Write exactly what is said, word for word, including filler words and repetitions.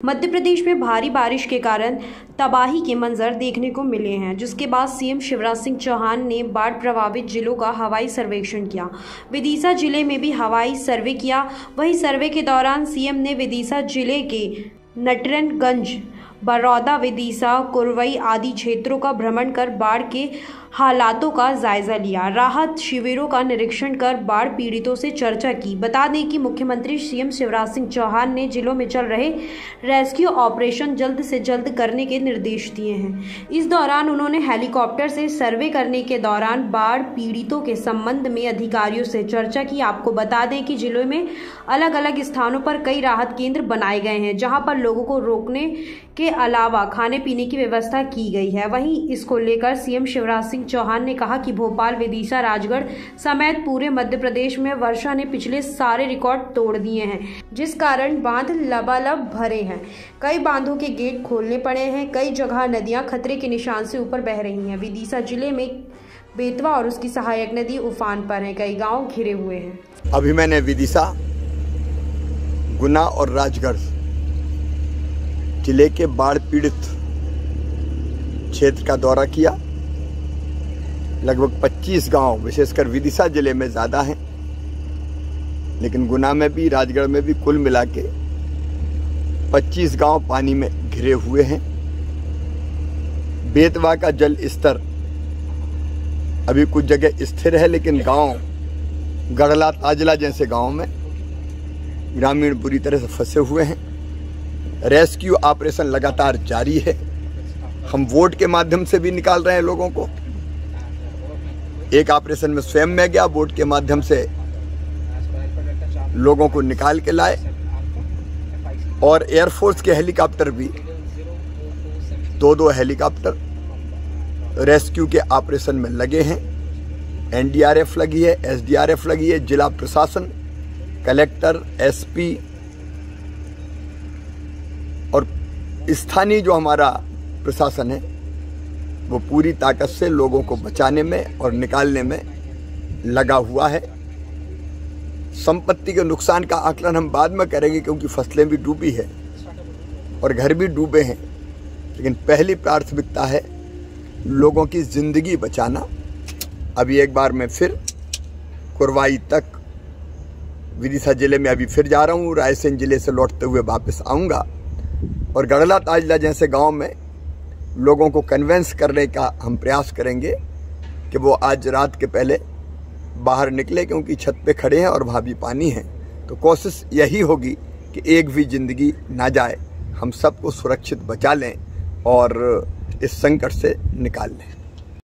मध्य प्रदेश में भारी बारिश के कारण तबाही के मंजर देखने को मिले हैं, जिसके बाद सीएम शिवराज सिंह चौहान ने बाढ़ प्रभावित जिलों का हवाई सर्वेक्षण किया। विदिशा जिले में भी हवाई सर्वे किया। वहीं सर्वे के दौरान सीएम ने विदिशा जिले के नटरनगंज, बरौदा, विदिशा, कुरवई आदि क्षेत्रों का भ्रमण कर बाढ़ के हालातों का जायजा लिया। राहत शिविरों का निरीक्षण कर बाढ़ पीड़ितों से चर्चा की। बता दें कि मुख्यमंत्री सीएम शिवराज सिंह चौहान ने जिलों में चल रहे रेस्क्यू ऑपरेशन जल्द से जल्द करने के निर्देश दिए हैं। इस दौरान उन्होंने हेलीकॉप्टर से सर्वे करने के दौरान बाढ़ पीड़ितों के संबंध में अधिकारियों से चर्चा की। आपको बता दें कि जिलों में अलग अलग स्थानों पर कई राहत केंद्र बनाए गए हैं, जहां पर लोगों को रोकने के अलावा खाने पीने की व्यवस्था की गई है। वहीं इसको लेकर सीएम शिवराज सिंह चौहान ने कहा कि भोपाल, विदिशा, राजगढ़ समेत पूरे मध्य प्रदेश में वर्षा ने पिछले सारे रिकॉर्ड तोड़ दिए हैं, जिस कारण बांध लबालब भरे हैं। कई बांधों के गेट खोलने पड़े हैं। कई जगह नदियां खतरे के निशान से ऊपर बह रही हैं। विदिशा जिले में बेतवा और उसकी सहायक नदी उफान पर है। कई गाँव घिरे हुए हैं। अभी मैंने विदिशा, गुना और राजगढ़ जिले के बाढ़ पीड़ित क्षेत्र का दौरा किया। लगभग पच्चीस गांव, विशेषकर विदिशा जिले में ज़्यादा हैं, लेकिन गुना में भी, राजगढ़ में भी कुल मिला के पच्चीस गांव पानी में घिरे हुए हैं। बेतवा का जल स्तर अभी कुछ जगह स्थिर है, लेकिन गांव गढ़ला, ताजला जैसे गांव में ग्रामीण बुरी तरह से फंसे हुए हैं। रेस्क्यू ऑपरेशन लगातार जारी है। हम वोट के माध्यम से भी निकाल रहे हैं लोगों को। एक ऑपरेशन में स्वयं में गया, वोट के माध्यम से लोगों को निकाल के लाए। और एयरफोर्स के हेलीकॉप्टर भी, दो दो हेलीकॉप्टर रेस्क्यू के ऑपरेशन में लगे हैं। एनडीआरएफ लगी है, एसडीआरएफ लगी है, जिला प्रशासन, कलेक्टर, एसपी और स्थानीय जो हमारा प्रशासन है वो पूरी ताकत से लोगों को बचाने में और निकालने में लगा हुआ है। संपत्ति के नुकसान का आकलन हम बाद में करेंगे, क्योंकि फसलें भी डूबी है और घर भी डूबे हैं, लेकिन पहली प्राथमिकता है लोगों की जिंदगी बचाना। अभी एक बार मैं फिर कुरवाई तक, विदिशा जिले में अभी फिर जा रहा हूँ। रायसेन जिले से लौटते हुए वापस आऊँगा और गढ़ला, ताजला जैसे गांव में लोगों को कन्वेंस करने का हम प्रयास करेंगे कि वो आज रात के पहले बाहर निकले, क्योंकि छत पे खड़े हैं और वहाँ भी पानी है। तो कोशिश यही होगी कि एक भी जिंदगी ना जाए, हम सबको सुरक्षित बचा लें और इस संकट से निकाल लें।